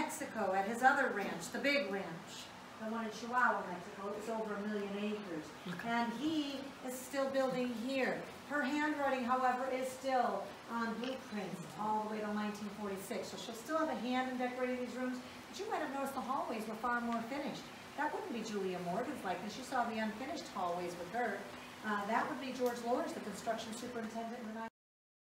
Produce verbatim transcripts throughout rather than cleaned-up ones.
Mexico at his other ranch, the big ranch, the one in Chihuahua, Mexico. It's over a million acres. And he is still building here. Her handwriting, however, is still on blueprints all the way to nineteen forty-six. So she'll still have a hand in decorating these rooms, but you might have noticed the hallways were far more finished. That wouldn't be Julia Morgan's likeness. You saw the unfinished hallways with her. Uh, that would be George Lowers, the construction superintendent. And I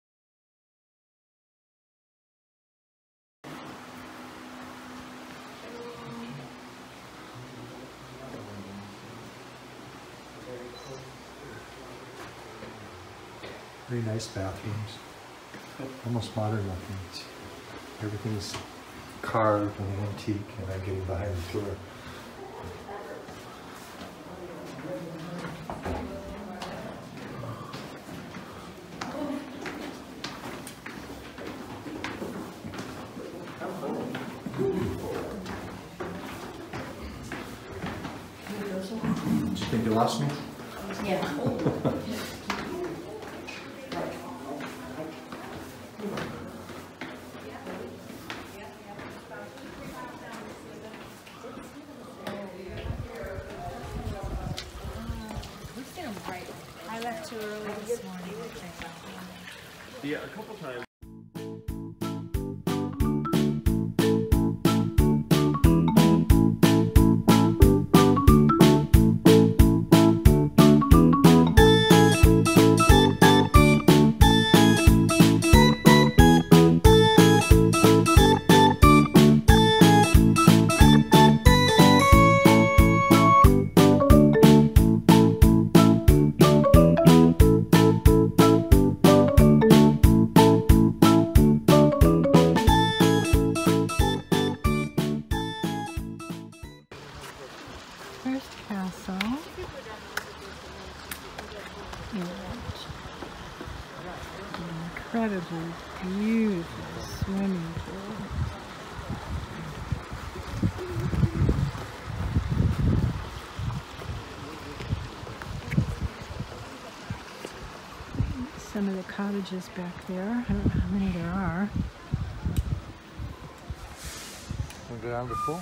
Very nice bathrooms, almost modern looking. Everything is carved and antique, and I'm getting behind the tour. Did you think you lost me? Yeah. I left too early this morning. Yeah, a couple times. First castle. An incredibly beautiful swimming pool. Some of the cottages back there. I don't know how many there are. Want to go down to the pool?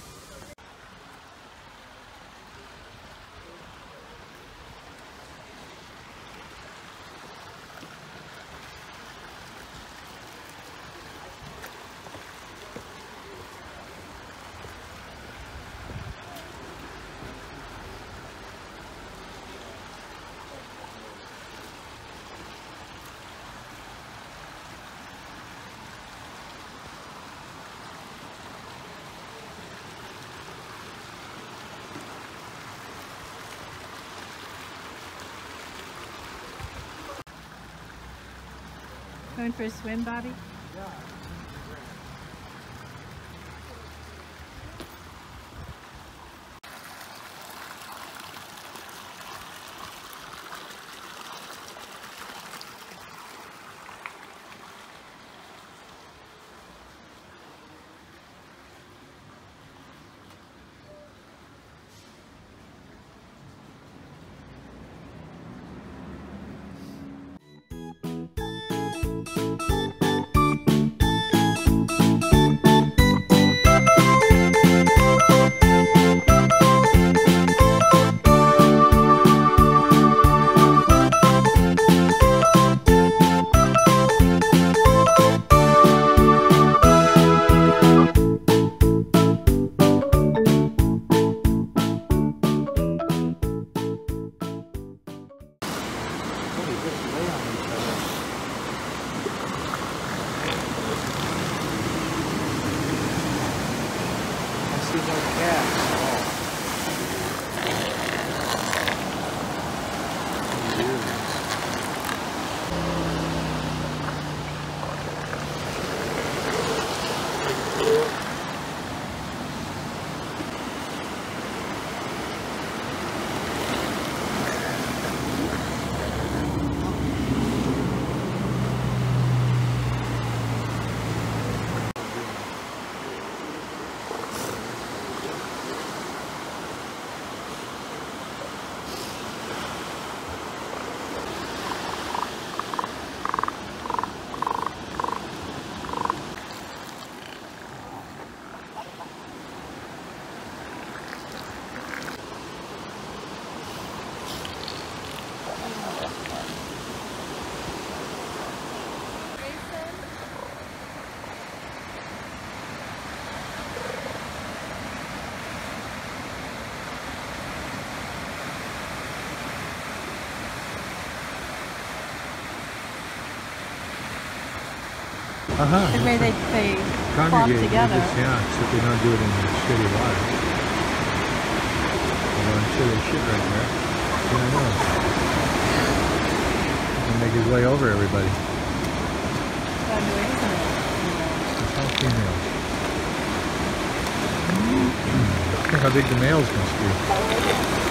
Going for a swim, Bobby? Yeah. Uh-huh. The way they, they flock Congregate, they together. just, yeah, except they don't do it in shitty water. Although I'm sure they shit right there. Yeah, I know. And make his way over everybody. But anyway, isn't it? It's all females. Think how big the males must be.